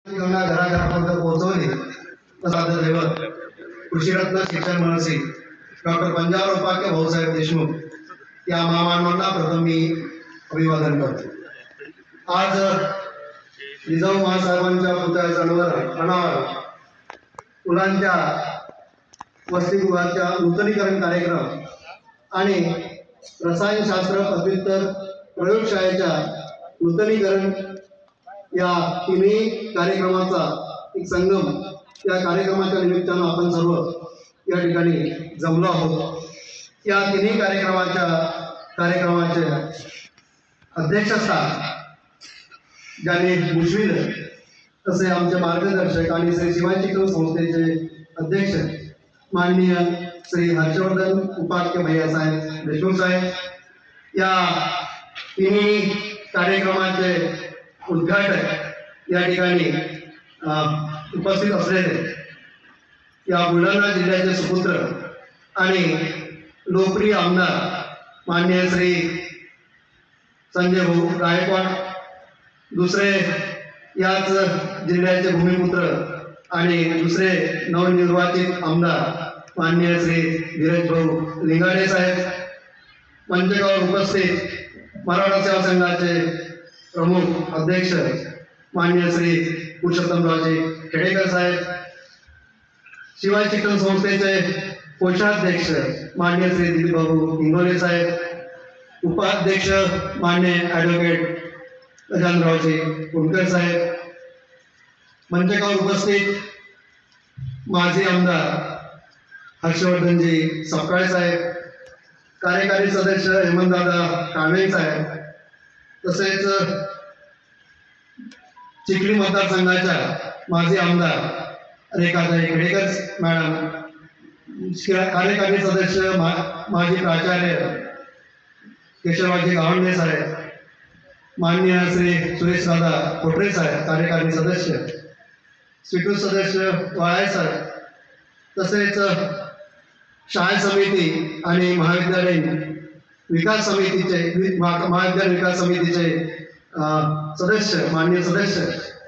घराघरापर्यंत पोहोचवले तसं दैवत कृषीरत्न शिक्षण मनसे डॉक्टर पंजाबराव उपाख्य भाऊसाहेब देशमुख या महामानवांना प्रथम मी अभिवादन करतो। आज जिजाऊ महासाहेबांच्या पुतळ्याचं अनावर मुलांच्या वसतिगृहाच्या नूतनीकरण कार्यक्रम आणि रसायनशास्त्र पदव्युत्तर प्रयोगशाळेच्या नूतनीकरण या तिन्ही कार्यक्रमाचा एक संगम या कार्यक्रमाच्या निमित्तानं आपण सर्व या ठिकाणी जमलो आहोत। या तिन्ही कार्यक्रमाचे अध्यक्षस्थान ज्यांनी भूषविलं तसे आमचे मार्गदर्शक आणि श्री शिवाजी शिक्षण संस्थेचे अध्यक्ष माननीय श्री हर्षवर्धन उपाख्य भैया साहेब देशमुख साहेब, या तिन्ही कार्यक्रमाचे उद्घाटक या ठिकाणी उपस्थित असलेले या बुलढाणा जिल्ह्याचे सुपुत्र आणि लोकप्रिय आमदार माननीय श्री संजय भाऊ गायकवाड, दुसरे याच जिल्ह्याचे भूमिपुत्र आणि दुसरे नवनिर्वाचित आमदार माननीय श्री धीरज भाऊ लिंगाडे साहेब, मंचकावर उपस्थित मराठा सेवा संघाचे प्रमुख अध्यक्ष माननीय श्री पुरुषोत्तमरावजी खेडेकर साहेब, शिवाजी शिक्षण संस्थेचे कोषाध्यक्ष माननीय श्री दिलीप भाऊ इंगोले साहेब, उपाध्यक्ष मान्य ॲडव्होकेट गजानरावजी कुलकर साहेब, मंचकावर उपस्थित माजी आमदार हर्षवर्धनजी सपकाळे साहेब, कार्यकारी सदस्य हेमंतदादा कांबळे साहेब, तसेच चिखली मतदारसंघाच्या माजी आमदार रेखाताई खेडेकर मॅडम, कार्यकारी सदस्य माजी प्राचार्य केशवरावजी गावंडे साहेब, माननीय श्री सुरेशदादा कोटरे साहेब, कार्यकारी सदस्य, स्वीकृत सदस्य वाळे साहेब, तसेच शाळा समिती आणि महाविद्यालयीन विकास समितीचे सदस्य माननीय सदस्य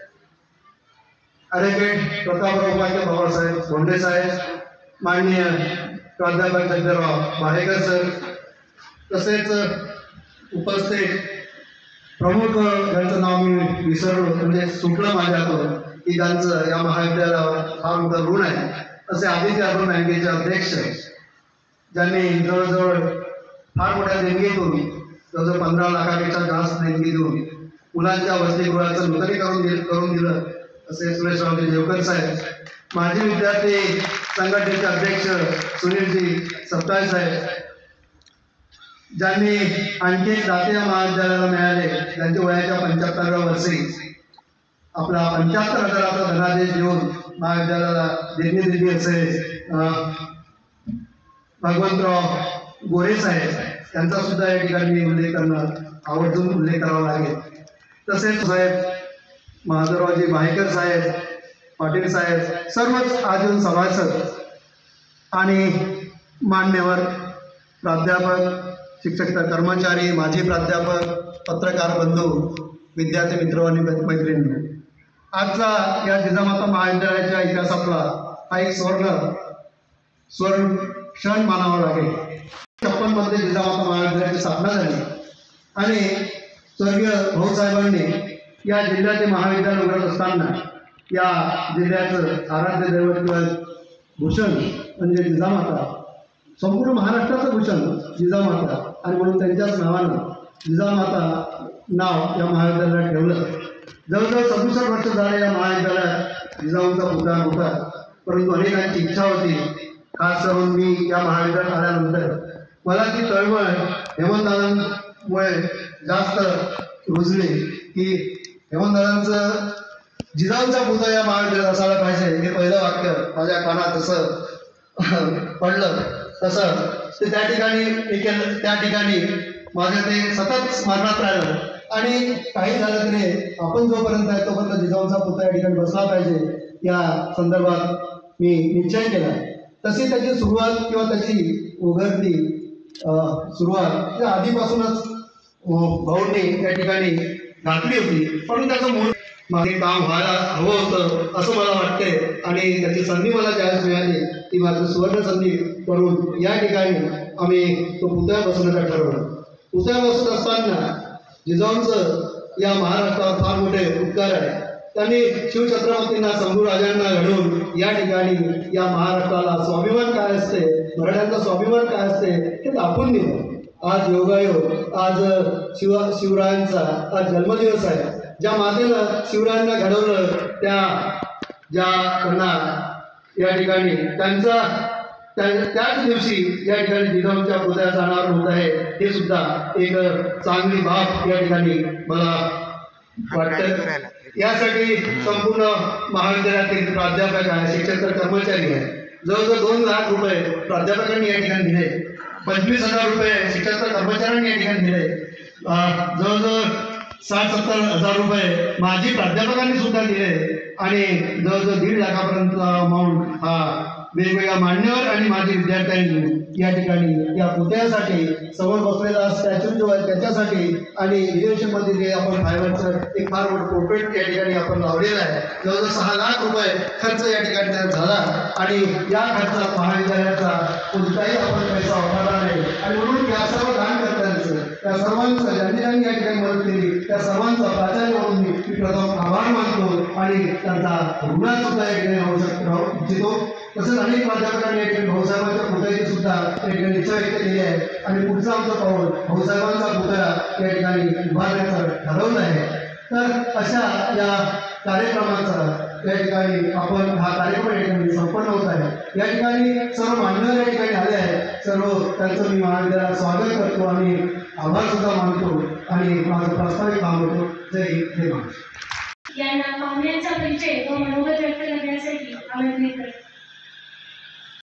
ॲडव्होकेट प्रतापराव उपाख्य बाबासाहेब भोंडे साहेब, माननीय प्राध्यापक चंद्रराव बाहेकर सर, तसेच उपस्थित प्रमुख ज्यांचं नाव मी विसरलो म्हणजे सुटलं माझ्या हातून की ज्यांचं या महाविद्यालयावर फार मोठं ऋण आहे असे आदित्य अर्बन बँकेचे अध्यक्ष, ज्यांनी जवळजवळ फार मोठ्या देणगीतून जवळजवळ 15 लाखापेक्षा जास्त देणगी देऊन मुलांच्या वसतिगृहाचं नूतनीकरण करून दिलं असे सुरेशरावजी देवकर साहेब, माजी विद्यार्थी संघटनेचे अध्यक्ष सुनीलजी सपकाळे साहेब, ज्यांनी आणखी दाते महाविद्यालयाला मिळाले, त्यांच्या वयाच्या 75व्या वर्षी आपला 75,000चा धनादेश देऊन महाविद्यालयाला देणगी दिली असे भगवंतराव गोरे साहेब, त्यांचा सुद्धा या ठिकाणी उल्लेख करणं आवर्जून उल्लेख करावा लागेल। तसेच साहेब महादेवरावजी बाहेकर साहेब, पाटील साहेब, सर्वच आजीवन सभासद आणि मान्यवर प्राध्यापक, शिक्षक कर्मचारी, माजी प्राध्यापक, पत्रकार बंधू, विद्यार्थी मित्र आणि मैत्रिणी, आजचा या जिजामाता महाविद्यालयाच्या इतिहासातला हा एक स्वर्ण क्षण मानावा लागेल। 56 मध्ये जिजामाता महाविद्यालयाची स्थापना झाली आणि स्वर्गीय भाऊसाहेबांनी या जिल्ह्याचे महाविद्यालय उघडत असताना या जिल्ह्याचं आराध्य दैवत किंवा भूषण म्हणजे जिजामाता, संपूर्ण महाराष्ट्राचं भूषण जिजामाता, आणि म्हणून त्यांच्याच नावानं जिजामाता नाव या महाविद्यालयात ठेवलं। जवळजवळ 67 वर्ष झाले या महाविद्यालयात जिजाऊंचा पुतळा होता, परंतु अनेकांची इच्छा होती, खास करून मी या महाविद्यालयात आल्यानंतर मला ती तळमळ हेमंतदादांमुळे जास्त रुजली की हेमंतदादांचं जिजाऊंचा पुतळा या महाविद्यालयात असायला पाहिजे, हे पहिलं वाक्य माझ्या कानात जसं पडलं तसं ते त्या ठिकाणी माझं ते सतत स्मरणात राहिलं आणि काही झालं तरी आपण जोपर्यंत आहे तोपर्यंत जिजाऊंचा पुतळा या ठिकाणी बसला पाहिजे या संदर्भात मी निश्चय केला। तशी त्याची सुरुवात किंवा त्याची उघडती सुरुवात आधीपासूनच भाऊंनी त्या ठिकाणी घातली होती, पण त्याचं मूळ मागे काम व्हायला हवं होतं असं मला वाटतंय आणि त्याची संधी मला ज्यावेळेस मिळाली ती मात्र सुवर्ण संधी करून या ठिकाणी आम्ही तो पुतळा बसवण्याचं ठरवलं. पुतळा बसवत असताना जिजाऊंचं या महाराष्ट्रावर फार मोठे उपकार आहे. त्यांनी शिवछत्रपतींना शंभूराजांना घडवून या ठिकाणी या महाराष्ट्राला स्वाभिमान काय असते, मराठ्यांचा स्वाभिमान काय असते हे दाखवून दिलं. आज योगायोग, आज शिवरायांचा आज जन्मदिवस आहे. ज्या मातेनं शिवरायांना घडवलं ज्या त्यांना या ठिकाणी त्याच दिवशी या ठिकाणी जिजाऊंच्या पुतळ्याचं अनावरण होत आहे. हे सुद्धा एक चांगली बाब या ठिकाणी मला वाटतं. यासाठी संपूर्ण महाविद्यालयातील प्राध्यापक आहे, शिक्षक कर्मचारी आहे, जवळजवळ 2 लाख रुपये प्राध्यापकांनी या ठिकाणी दिले, 25,000 रुपये शिक्षक कर्मचाऱ्यांनी या ठिकाणी दिले, जवळजवळ 60-70 हजार रुपये माजी प्राध्यापकांनी सुद्धा दिले आणि जवळजवळ 1.5 लाखापर्यंत अमाऊंट हा वेगवेगळ्या मान्यवर आणि माजी विद्यार्थ्यांनी या ठिकाणी या पुतळ्यासाठी समोर बसलेला स्टॅच्यू जो आहे त्याच्यासाठी आणि इलेक्शनमध्ये जे आपण फायबरचं एक फार मोठं पोर्ट्रेट या ठिकाणी आपण लावलेलं आहे. जवळजवळ 6 लाख रुपये खर्च या ठिकाणी त्यात झाला आणि या खर्चात महाविद्यालयाचा कोणताही आपण पैसा वापरला नाही आणि म्हणून या सर्व दान करतानाचं त्या सर्वांचं ज्यांनी या ठिकाणी मदत केली त्या सर्वांचा प्राचार्य म्हणून मी प्रथम आभार मानतो आणि त्यांचा ऋण सुद्धा या ठिकाणी राहू इच्छितो. तसंच अनेक प्राध्यापकांनी या ठिकाणी भाऊसाहेबांच्या पुतळ्याची सुद्धा या ठिकाणी इच्छा व्यक्त केली आहे आणि पुढचं आमचं पाऊल भाऊसाहेबांचा पुतळा या ठिकाणी उभारण्याचं ठरवलं आहे. तर अशा या कार्यक्रमाचा या ठिकाणी आपण हा कार्यक्रम या ठिकाणी संपन्न होत आहे. या ठिकाणी सर्व मान्यवर या ठिकाणी आले आहेत. सर्व त्यांचं मी महाविद्यालयात स्वागत करतो आणि आभार सुद्धा मानतो आणि माझं प्रास्ताविक थांबवतो. जय हिंद, जय महाराष्ट्र. यांना पाहुण्यांचा परिचय व मनोगत